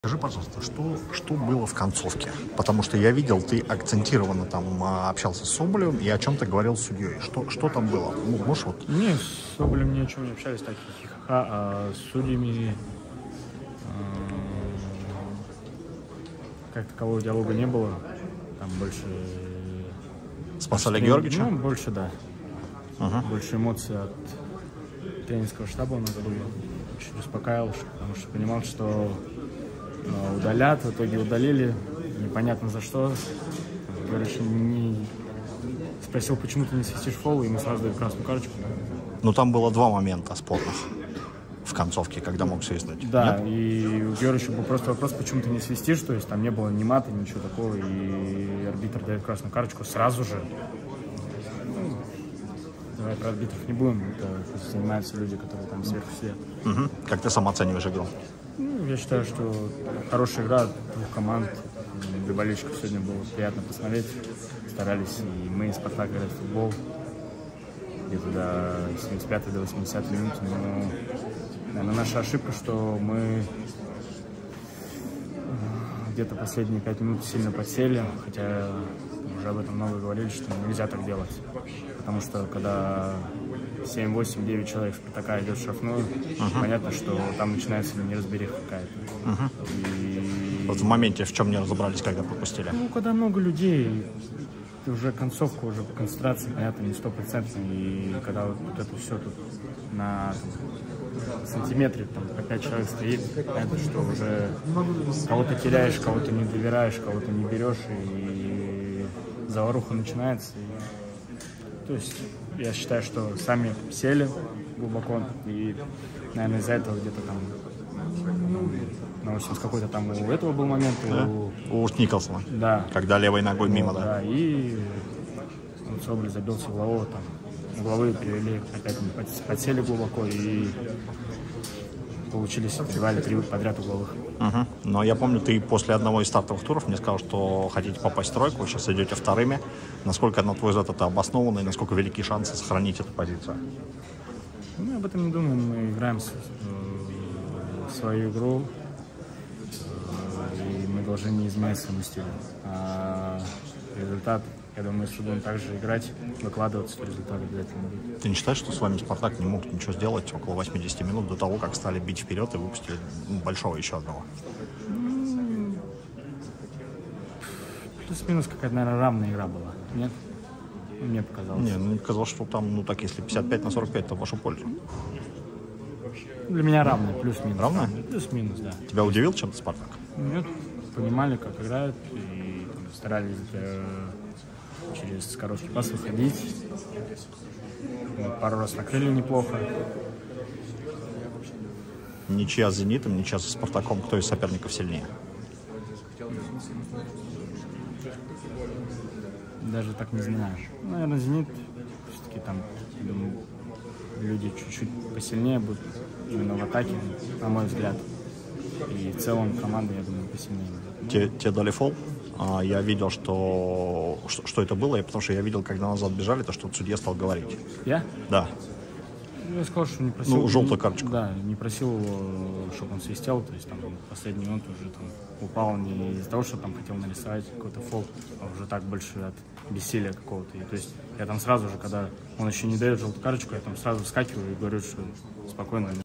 Скажи, пожалуйста, что было в концовке? Потому что я видел, ты акцентированно там общался с Соболевым и о чем-то говорил с судьей. Что там было? Ну, можешь вот... Не, с Соболем ни о чем не общались, так хихиха, а с судьями как такового диалога не было. Там больше... Спасали Георгиевича? Ну, больше, да. Больше эмоций от тренерского штаба у нас было. Чуть успокаивал, потому что понимал, что удалят, в итоге удалили, непонятно за что. Говоришь, спросил, почему ты не свистишь фол, и мы сразу дали красную карточку. Ну, там было два момента спорных в концовке, когда мог свистнуть. Да, Нет? и у Георгиевича был просто вопрос, почему ты не свистишь, то есть там не было ни мата, ничего такого, и арбитр дает красную карточку сразу же. Ну, давай про арбитров не будем, это занимаются люди, которые там сверху сидят. Угу. Как ты сам оцениваешь игру? Ну, я считаю, что хорошая игра двух команд. Для болельщиков сегодня было приятно посмотреть. Старались и мы, и Спартак, играть в футбол. Где-то до 75-й, до 80-й минуты. Но, наверное, наша ошибка, что мы где-то последние 5 минут сильно подсели. Хотя уже об этом много говорили, что нельзя так делать. Потому что когда 7, 8, 9 человек Спартака идет в штрафную, понятно, что там начинается неразбериха какая-то. Вот в моменте в чем не разобрались, когда пропустили? Ну, когда много людей, уже концовка, уже по концентрации, понятно, не 100%. И когда вот это все тут на сантиметре, там, по 5 человек стоит, понятно, что уже кого-то теряешь, кого-то не доверяешь, кого-то не берешь, и заваруха начинается. То есть я считаю, что сами сели глубоко, и, наверное, из-за этого где-то там на 80 какой-то там у этого был момент. Да? У Николсона. Да. Когда левой ногой мимо, да. Да, и Соболь забился в углового, там угловые привели, опять подсели глубоко и получились 2 или 3 подряд угловых. Но я помню, ты после одного из стартовых туров мне сказал, что хотите попасть в тройку, сейчас идете вторыми. Насколько, на твой взгляд, это обоснованно и насколько велики шансы сохранить эту позицию? Мы об этом не думаем, мы играем свою игру, и мы должны не изменять своему стилю. А результат, я думаю, если будем также играть, выкладываться, то результат обязательно будет. Ты не считаешь, что с вами Спартак не мог ничего сделать около 80 минут до того, как стали бить вперед и выпустили большого еще одного? Плюс-минус какая-то, наверное, равная игра была, нет? Мне показалось. Не, мне казалось, что там, ну так, если 55-45, то в вашу пользу. Для меня равная, плюс-минус. Равная? Плюс-минус, да. Тебя удивил чем-то Спартак? Нет, понимали, как играют, и там, старались через короткий пас выходить. Мы пару раз накрыли неплохо. Ничья с «Зенитом», ничья со «Спартаком». Кто из соперников сильнее? Даже так не знаю. Наверное, «Зенит» все-таки там, думаю, люди чуть-чуть посильнее будут именно в атаке, на мой взгляд. И в целом команда, я думаю, посильнее будет. Тебе дали фол? Я видел, что это было, потому что я видел, когда назад бежали, то, что судья стал говорить. Я? Да. Я сказал, что не просил. Ну, желтую карточку. Да, не просил его, чтобы он свистел, то есть там в последнюю минуту уже там упал не из-за того, что там хотел нарисовать какой-то фол, а уже так больше от бессилия какого-то. И то есть я там сразу же, когда он еще не дает желтую карточку, я там сразу вскакиваю и говорю, что спокойно.